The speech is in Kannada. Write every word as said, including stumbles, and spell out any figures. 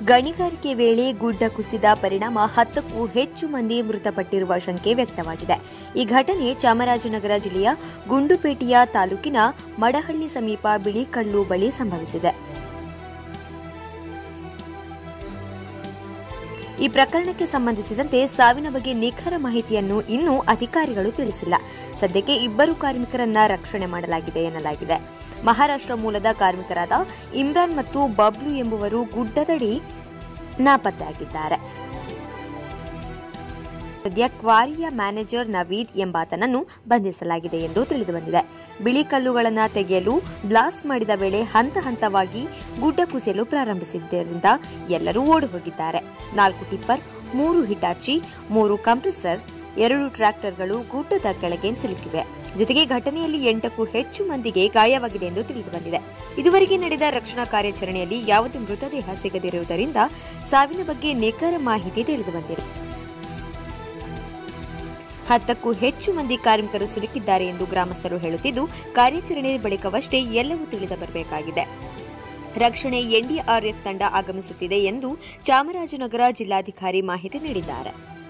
ಗಣಿಗಾರಿಕೆ ವೇಳೆ ಗುಡ್ಡ ಕುಸಿದ ಪರಿಣಾಮ ಹತ್ತಕ್ಕೂ ಹೆಚ್ಚು ಮಂದಿ ಮೃತಪಟ್ಟಿರುವ ಶಂಕೆ ವ್ಯಕ್ತವಾಗಿದೆ. ಈ ಘಟನೆ ಚಾಮರಾಜನಗರ ಜಿಲ್ಲೆಯ ಗುಂಡ್ಲುಪೇಟೆಯ ತಾಲೂಕಿನ ಮಡಹಳ್ಳಿ ಸಮೀಪ ಬಿಳಿಕಲ್ಲು ಬಳಿ ಸಂಭವಿಸಿದೆ. ಈ ಪ್ರಕರಣಕ್ಕೆ ಸಂಬಂಧಿಸಿದಂತೆ ಸಾವಿನ ಬಗ್ಗೆ ನಿಖರ ಮಾಹಿತಿಯನ್ನು ಇನ್ನೂ ಅಧಿಕಾರಿಗಳು ತಿಳಿಸಿಲ್ಲ. ಸದ್ಯಕ್ಕೆ ಇಬ್ಬರು ಕಾರ್ಮಿಕರನ್ನ ರಕ್ಷಣೆ ಮಾಡಲಾಗಿದೆ ಎನ್ನಲಾಗಿದೆ. ಮಹಾರಾಷ್ಟ್ರ ಮೂಲದ ಕಾರ್ಮಿಕರಾದ ಇಮ್ರಾನ್ ಮತ್ತು ಬಬ್ಲು ಎಂಬುವರು ಗುಡ್ಡದಡಿ ನಾಪತ್ತೆಯಾಗಿದ್ದಾರೆ. ಸದ್ಯ ಕ್ವಾರಿಯ ಮ್ಯಾನೇಜರ್ ನವೀದ್ ಎಂಬಾತನನ್ನು ಬಂಧಿಸಲಾಗಿದೆ ಎಂದು ತಿಳಿದುಬಂದಿದೆ. ಬಿಳಿ ಕಲ್ಲುಗಳನ್ನು ತೆಗೆಯಲು ಬ್ಲಾಸ್ಟ್ ಮಾಡಿದ ವೇಳೆ ಹಂತ ಹಂತವಾಗಿ ಗುಡ್ಡ ಕುಸಿಯಲು ಪ್ರಾರಂಭಿಸಿದ್ದರಿಂದ ಎಲ್ಲರೂ ಓಡಿ ಹೋಗಿದ್ದಾರೆ. ನಾಲ್ಕು ಟಿಪ್ಪರ್, ಮೂರು ಹಿಟಾಚಿ, ಮೂರು ಕಂಪ್ರೆಸರ್, ಎರಡು ಟ್ರ್ಯಾಕ್ಟರ್ಗಳು ಗುಡ್ಡದ ಕೆಳಗೆ ಸಿಲುಕಿವೆ. ಜೊತೆಗೆ ಘಟನೆಯಲ್ಲಿ ಎಂಟಕ್ಕೂ ಹೆಚ್ಚು ಮಂದಿಗೆ ಗಾಯವಾಗಿದೆ ಎಂದು ತಿಳಿದುಬಂದಿದೆ. ಇದುವರೆಗೆ ನಡೆದ ರಕ್ಷಣಾ ಕಾರ್ಯಾಚರಣೆಯಲ್ಲಿ ಯಾವುದೇ ಮೃತದೇಹ ಸಿಗದಿರುವುದರಿಂದ ಸಾವಿನ ಬಗ್ಗೆ ನಿಖರ ಮಾಹಿತಿ ತಿಳಿದುಬಂದಿದೆ. ಹತ್ತಕ್ಕೂ ಹೆಚ್ಚು ಮಂದಿ ಕಾರ್ಮಿಕರು ಸಿಲುಕಿದ್ದಾರೆ ಎಂದು ಗ್ರಾಮಸ್ಥರು ಹೇಳುತ್ತಿದ್ದು, ಕಾರ್ಯಾಚರಣೆ ಬಳಿಕವಷ್ಟೇ ಎಲ್ಲವೂ ತಿಳಿದು ಬರಬೇಕಾಗಿದೆ. ರಕ್ಷಣೆ ಎನ್ಡಿಆರ್ಎಫ್ ತಂಡ ಆಗಮಿಸುತ್ತಿದೆ ಎಂದು ಚಾಮರಾಜನಗರ ಜಿಲ್ಲಾಧಿಕಾರಿ ಮಾಹಿತಿ ನೀಡಿದ್ದಾರೆ.